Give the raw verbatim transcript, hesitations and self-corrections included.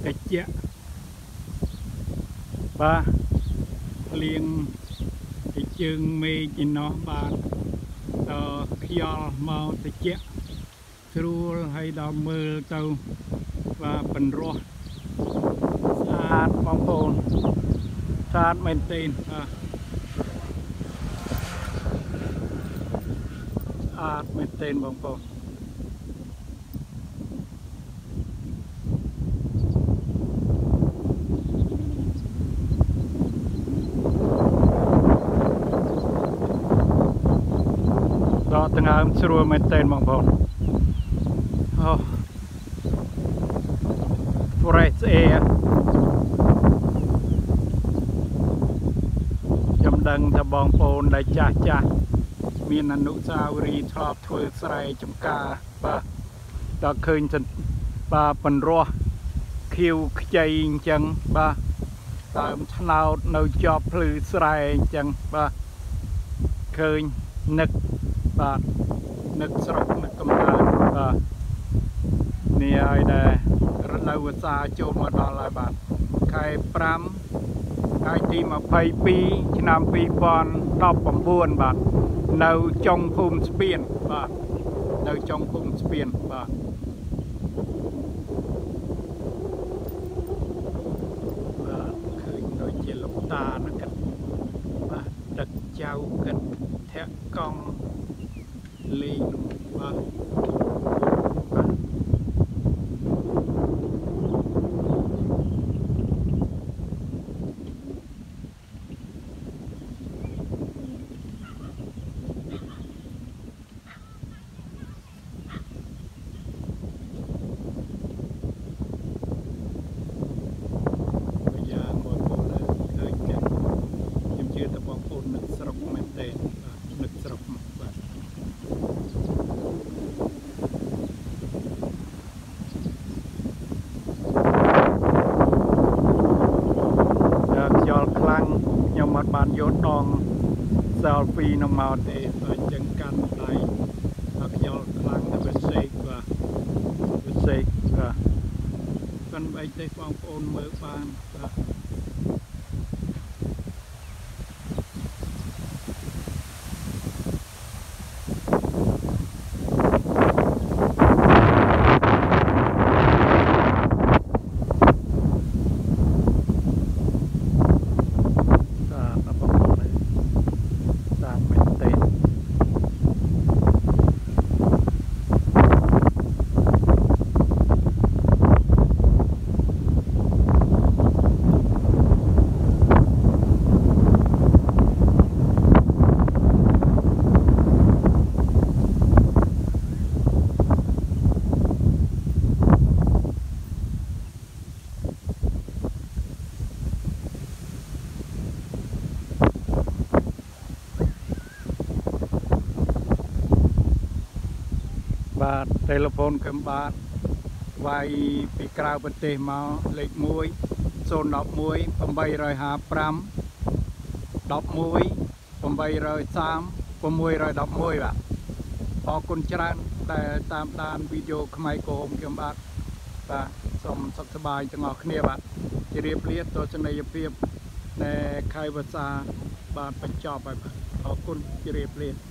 តិចបាទលៀងទីជើងមេឃឯណោះបាទតខ្យល់មកតិចស្រួលហើយដល់មើលទៅបាទបន្រស់ស្អាតបងប្អូនស្អាតមែនទែនបាទស្អាតមែនទែនបងប្អូនដល់ទាំងអើមស្រួលមែនទែនបងប្អូនអូ fresh air ខ្ញុំដឹងថាបងប្អូនដែលចាស់ចាស់មានអនុស្សាវរីយ៍ធ្លាប់ធ្វើស្រែចម្ការបាទដល់ឃើញបាទបន្រស់ខៀវខ្ចីអញ្ចឹងបាទដើមឆ្នោតនៅជាប់ភ្លឺស្រែអញ្ចឹងបាទឃើញនឹកបាទនឹកស្រុកនឹកកំណើតបាទនេះហើយដែររដូវវស្សាចូលមកដល់ហើយបាទខែប្រាំថ្ងៃទីម្ភៃពីរឆ្នាំពីរពាន់ដប់ប្រាំបួនបាទនៅចុងភូមិស្ពានបាទនៅចុងភូមិស្ពានបាទបាទឃើញដូចជាលោកតាហ្នឹងគិតបាទដឹកចៅគិតធាក់កង់លេងបាទខ្ញុំអត់បានយកដង selfie នៅមកទេអញ្ចឹងកាន់ដៃដល់ខ្យល់ខ្លាំងទៅវាសេកបាទវាសេកបាទកាន់បែកទេបងប្អូនមើលបានបាទបាទទូរស័ព្ទកំបាទវាយពីក្រៅប្រទេសមកលេខមួយ ศูนย์ หนึ่ง หนึ่ง แปด ห้า ห้า ห้า หนึ่ง หนึ่ง แปด สาม หก หนึ่ง หนึ่ง បាទអរគុណច្រើនដែលតាមដានវីដេអូខ្មែរក្រហមខ្ញុំបាទបាទសូមសុខសប្បាយទាំងអស់គ្នាបាទជម្រាបលាទស្សនីយភាពនៃខែវស្សាបាទបញ្ចប់ហើយបាទអរគុណជម្រាបលា